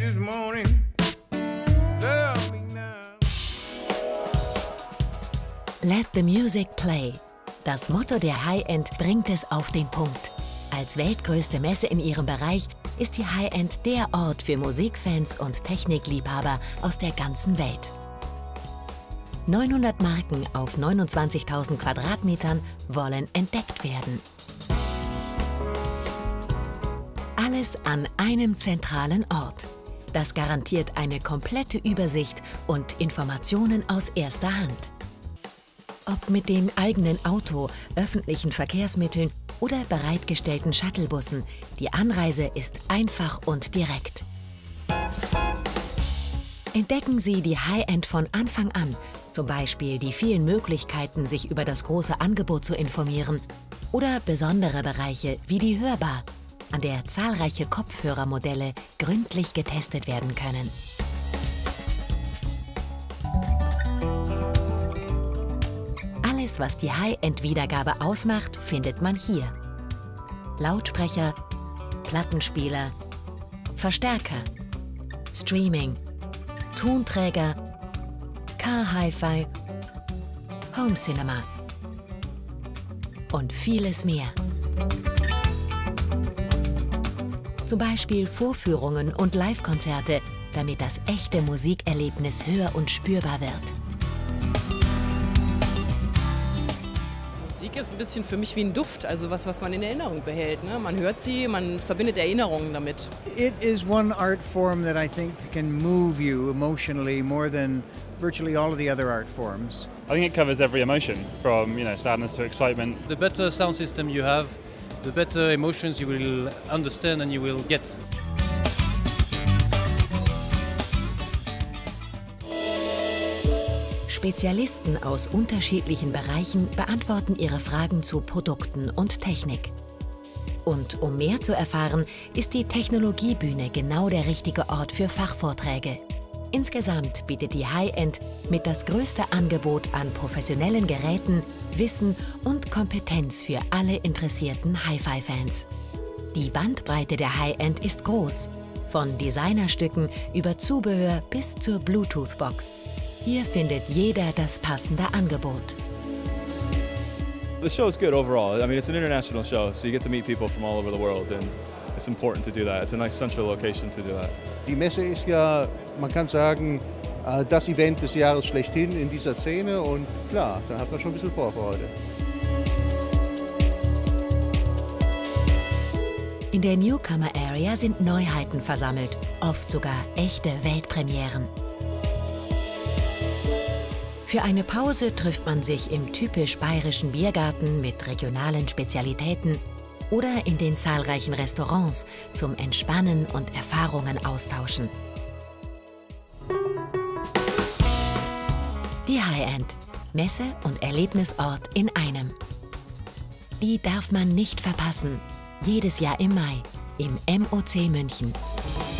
this morning. Love me now. Let the music play. Das Motto der High-End bringt es auf den Punkt. Als weltgrößte Messe in ihrem Bereich ist die High-End der Ort für Musikfans und Technikliebhaber aus der ganzen Welt. 900 Marken auf 29.000 Quadratmetern wollen entdeckt werden. Alles an einem zentralen Ort. Das garantiert eine komplette Übersicht und Informationen aus erster Hand. Ob mit dem eigenen Auto, öffentlichen Verkehrsmitteln oder bereitgestellten Shuttlebussen, die Anreise ist einfach und direkt. Entdecken Sie die High-End von Anfang an, zum Beispiel die vielen Möglichkeiten, sich über das große Angebot zu informieren, oder besondere Bereiche wie die Hörbar, an der zahlreiche Kopfhörermodelle gründlich getestet werden können. Alles, was die High-End-Wiedergabe ausmacht, findet man hier. Lautsprecher, Plattenspieler, Verstärker, Streaming, Tonträger, Car-Hi-Fi, Home Cinema und vieles mehr. Zum Beispiel Vorführungen und Live-Konzerte, damit das echte Musikerlebnis hör- und spürbar wird. Musik ist ein bisschen für mich wie ein Duft, also was man in Erinnerung behält. Ne? Man hört sie, man verbindet Erinnerungen damit. It is one art form that I think can move you emotionally more than virtually all of the other art forms. I think it covers every emotion, from sadness to excitement. The better sound system you have, the better emotions you will understand and you will get. Spezialisten aus unterschiedlichen Bereichen beantworten Ihre Fragen zu Produkten und Technik. Und um mehr zu erfahren, ist die Technologiebühne genau der richtige Ort für Fachvorträge. Insgesamt bietet die High-End mit das größte Angebot an professionellen Geräten, Wissen und Kompetenz für alle interessierten Hi-Fi-Fans. Die Bandbreite der High-End ist groß, von Designerstücken über Zubehör bis zur Bluetooth-Box. Hier findet jeder das passende Angebot. The show is good overall. I mean, it's an international show, so you get to meet people from all over the world, and it's important to do that. It's a nice central location to do that. Die Messe ist ja, man kann sagen, das Event des Jahres schlechthin in dieser Szene und klar, da hat man schon ein bisschen Vorfreude. In der Newcomer Area sind Neuheiten versammelt, oft sogar echte Weltpremieren. Für eine Pause trifft man sich im typisch bayerischen Biergarten mit regionalen Spezialitäten oder in den zahlreichen Restaurants zum Entspannen und Erfahrungen austauschen. Die High-End, Messe und Erlebnisort in einem. Die darf man nicht verpassen, jedes Jahr im Mai im MOC München.